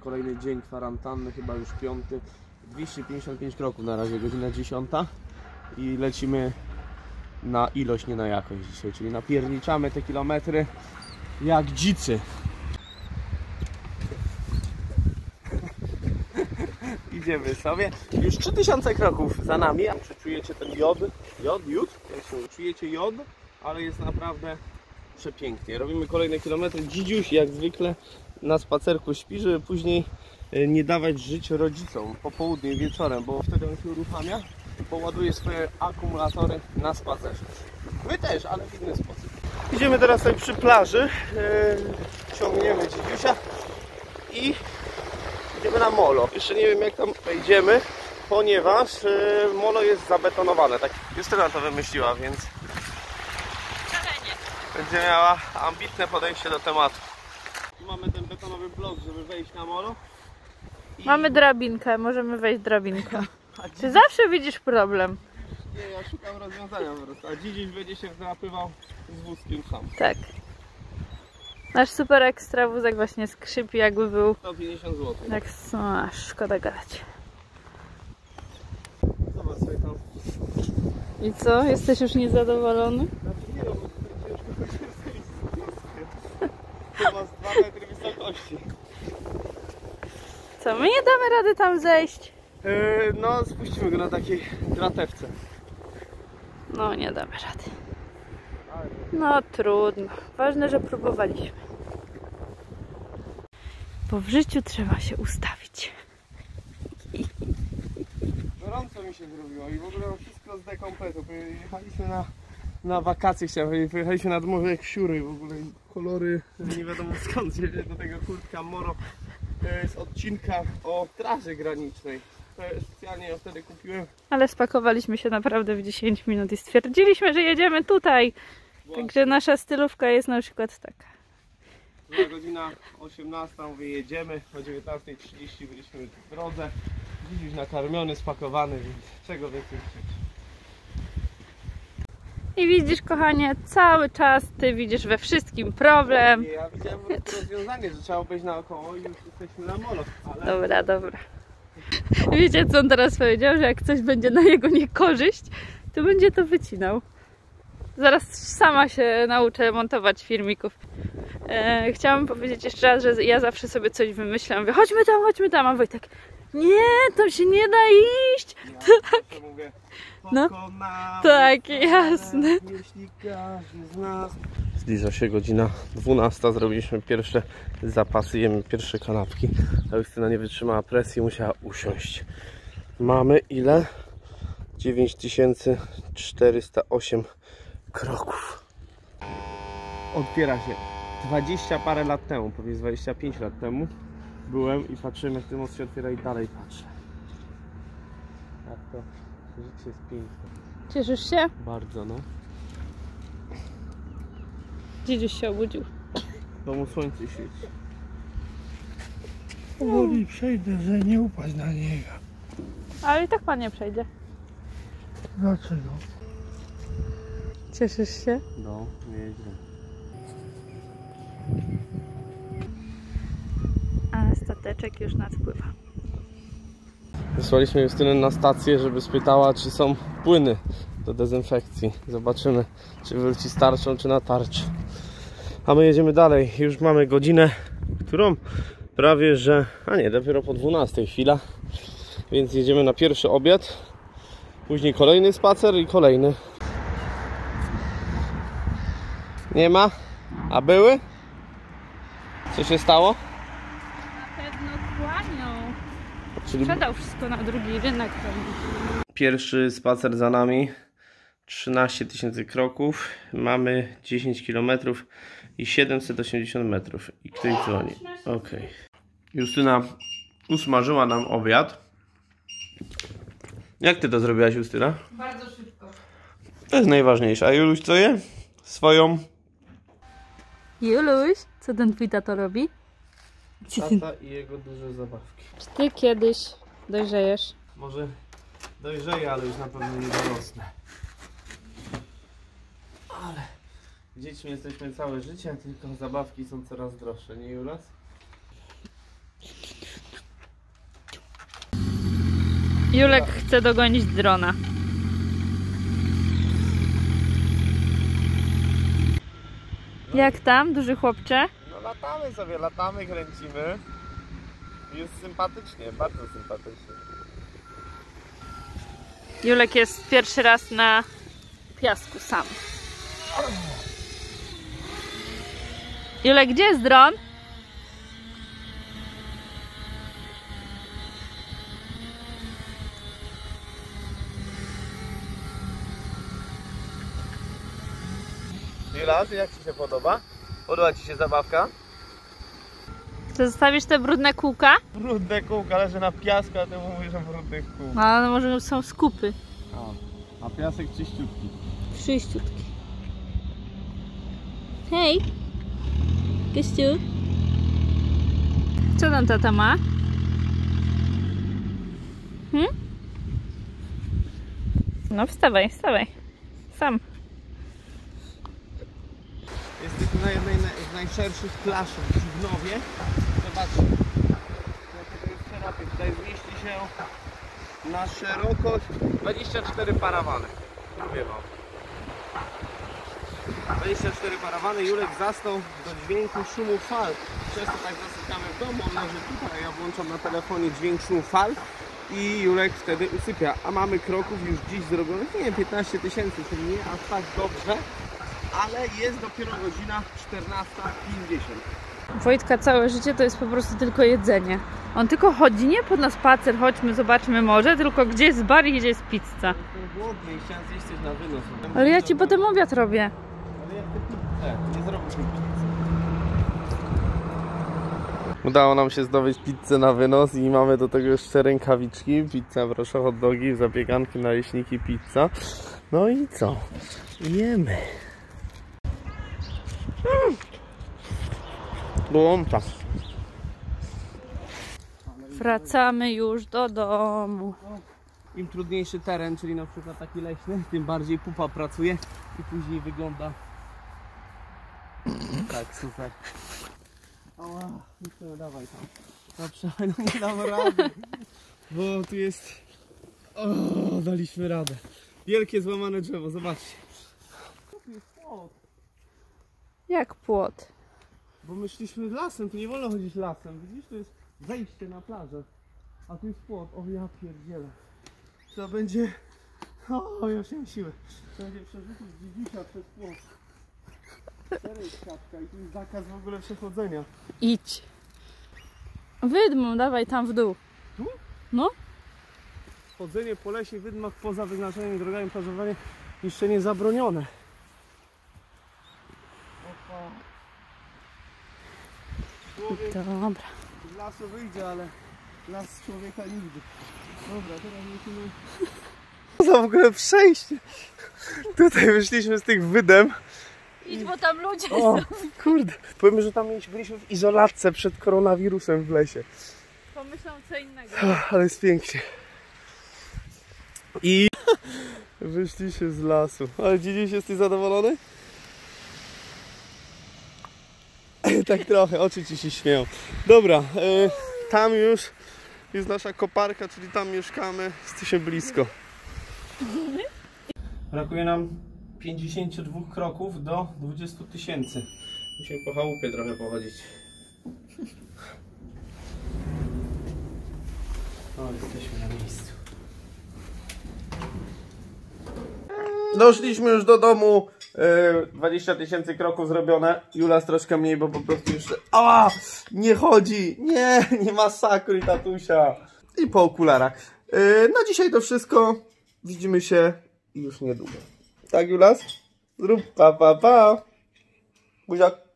kolejny dzień kwarantanny, chyba już 5. 255 kroków na razie, godzina 10. I lecimy na ilość, nie na jakość dzisiaj, czyli napierniczamy te kilometry jak dzicy. Idziemy sobie. Już 3000 kroków za nami. Czy czujecie ten jod? Czujecie jod, ale jest naprawdę przepięknie. Robimy kolejne kilometry. Dzidziuś jak zwykle na spacerku śpi, żeby później nie dawać żyć rodzicom po południu i wieczorem, bo wtedy on się uruchamia i poładuje swoje akumulatory na spacerze. My też, ale w inny sposób. Idziemy teraz sobie przy plaży. Ciągniemy Dzidziusia i idziemy na molo. Jeszcze nie wiem jak tam wejdziemy, ponieważ molo jest zabetonowane. Tak Justyna to wymyśliła, więc będzie miała ambitne podejście do tematu. Tu mamy ten betonowy blok, żeby wejść na molo. Mamy drabinkę, możemy wejść drabinką. Czy zawsze widzisz problem? Nie, ja szukam rozwiązania po prostu. A dziś będzie się załapywał z wózkiem sam. Tak. Nasz super ekstra wózek właśnie skrzypi, jakby był... 150 zł. Tak, szkoda gadać. Zobacz sobie tam. I co? Jesteś już niezadowolony? Znaczy nie, bo ciężko się zejść z wózkiem. Chyba z 2 metry wysokości. Co, my nie damy rady tam zejść? No, spuścimy go na takiej dratewce. No, nie damy rady. No, trudno. Ważne, że próbowaliśmy. Bo w życiu trzeba się ustawić. Gorąco mi się zrobiło i w ogóle wszystko z dekompletu. Jechaliśmy na wakacje, chciałem powiedzieć, pojechaliśmy nad morze jak siury, w ogóle kolory nie wiadomo skąd się do tego kurtka moro z odcinka o Straży Granicznej. Specjalnie ją wtedy kupiłem. Ale spakowaliśmy się naprawdę w 10 minut i stwierdziliśmy, że jedziemy tutaj. Właśnie. Także nasza stylówka jest na przykład taka. Była godzina 18, mówię, jedziemy, o 19:30 byliśmy w drodze. Dziś już nakarmiony, spakowany, więc czego więcej chcieć. I widzisz, kochanie, cały czas ty widzisz we wszystkim problem. Nie, ja widziałem rozwiązanie, że trzeba obejść naokoło i już jesteśmy na molo. Ale... Dobra, dobra. Wiecie, co on teraz powiedział? Że jak coś będzie na jego niekorzyść, to będzie to wycinał. Zaraz sama się nauczę montować filmików. Chciałam powiedzieć jeszcze raz, że ja zawsze sobie coś wymyślam. Mówię, chodźmy tam, a Wojtek, nie, tam się nie da iść. Ja tak. Mówię, no, tak, jasne. Jeśli każdy z nas... Zbliża się godzina 12, zrobiliśmy pierwsze zapasy, jemy pierwsze kanapki. A Justyna nie wytrzymała presji, musiała usiąść. Mamy ile? 9408 kroków. Otwiera się. 20 parę lat temu, powiedz 25 lat temu byłem i patrzyłem jak ten most się otwiera i dalej patrzę. Tak to życie jest piękne. Cieszysz się? Bardzo, no. Dzidziuś się obudził. W domu słońce świeci. Powoli przejdę, że nie upaść na niego. Ale i tak pan nie przejdzie. Dlaczego? Cieszysz się? No, nieźle. A stateczek już nadpływa. Wysłaliśmy Justynę na stację, żeby spytała, czy są płyny do dezynfekcji. Zobaczymy, czy wróci z tarczą, czy na tarczy. A my jedziemy dalej. Już mamy godzinę, którą prawie, że... A nie, dopiero po 12 chwila. Więc jedziemy na pierwszy obiad. Później kolejny spacer i kolejny. Nie ma? A były? Co się stało? Na pewno kłanią. Czyli... Sprzedał wszystko na drugi rynek. Pierwszy spacer za nami. 13 000 kroków. Mamy 10 km i 780 metrów. I ktoś dzwoni. Ok. Justyna usmażyła nam obiad. Jak ty to zrobiłaś, Justyna? Bardzo szybko. To jest najważniejsze. A Juluś co je? Swoją... Juluś, co ten twój tato robi? Tata i jego duże zabawki. Czy ty kiedyś dojrzejesz? Może dojrzeję, ale już na pewno nie dorosnę. Ale dziećmi jesteśmy całe życie, tylko zabawki są coraz droższe, nie Julas? Julek chce dogonić drona. Jak tam, duży chłopcze? No latamy sobie, latamy, kręcimy. Jest sympatycznie, bardzo sympatycznie. Julek jest pierwszy raz na piasku sam. Julek, gdzie jest dron? Jula, jak Ci się podoba? Podoba Ci się zabawka? Czy zostawisz te brudne kółka? Brudne kółka, leży na piasku, a Ty mówisz o brudnych kółkach. No, ale może są skupy. A piasek czyściutki. Czyściutki. Hej! Kościół. Co tam tata ma? No wstawaj, wstawaj. Sam. Jesteśmy na jednej z najszerszych plaż w Dziwnowie. Zobaczcie. Jakie to jest szerokie. Tutaj zmieści się na szerokość 24 parawany. Mówię wam. 24 parawany. Julek zasnął do dźwięku szumu fal. Często tak zasypiamy w domu. On leży tutaj, ja włączam na telefonie dźwięk szumu fal. I Julek wtedy usypia. A mamy kroków już dziś zrobionych, nie wiem, 15 000, czyli nie aż tak dobrze. Ale jest dopiero godzina 14:50. Wojtka całe życie to jest po prostu tylko jedzenie. On tylko chodzi, nie pod na spacer, chodźmy, zobaczmy morze, tylko gdzie jest bar i gdzie jest pizza. Jestem głodny i chciałem zjeść coś na wynos. Ale ja ci potem obiad robię. Ale jak te pizzę, nie zrobisz mi pizzy. Udało nam się zdobyć pizzę na wynos i mamy do tego jeszcze rękawiczki. Pizza, proszę, hot dogi, zapiekanki, naleśniki, pizza. No i co? Jemy. Gorąca. Wracamy już do domu. Im trudniejszy teren, czyli na przykład taki leśny, tym bardziej pupa pracuje i później wygląda tak, super. Ała, no dawaj tam. Dobrze, no nie dam rady, bo tu jest... O, daliśmy radę. Wielkie złamane drzewo, zobaczcie. Tu jest płot, Jak płot. bo my szliśmy lasem, tu nie wolno chodzić lasem. Widzisz, tu jest wejście na plażę, a tu jest płot. O ja pierdzielę. To będzie... O, już nie mam siły. To będzie przerzucić dziedzicia przez płot. Serio siatka i tu jest zakaz w ogóle przechodzenia. Idź. Wydmą, dawaj tam w dół. Tu? No. Chodzenie po lesie, wydmach poza wyznaczonym drogami plażowania jeszcze nie zabronione. Opa. Człowiek Dobra. z lasu wyjdzie, ale las z człowieka nigdy. Dobra, teraz musimy... Co za w ogóle przejście? Tutaj wyszliśmy z tych wydem. Idź, bo tam ludzie O, kurde. Powiem, że tam byliśmy w izolatce przed koronawirusem w lesie. pomyślą co innego. Ale jest pięknie. I wyszliśmy z lasu. Ale dziś jesteś zadowolony? Tak trochę, oczy ci się śmieją. Dobra, tam już jest nasza koparka, czyli tam mieszkamy. Jesteśmy blisko. Brakuje nam 52 kroków do 20 000. Musimy po chałupie trochę pochodzić. O, jesteśmy na miejscu. Doszliśmy już do domu. 20 000 kroków zrobione. Julas troszkę mniej, bo po prostu już... Ała! Nie chodzi! Nie masakruj tatusia! I po okularach. Na dzisiaj to wszystko. Widzimy się już niedługo. Tak, Julas? Zrób pa. Buziak.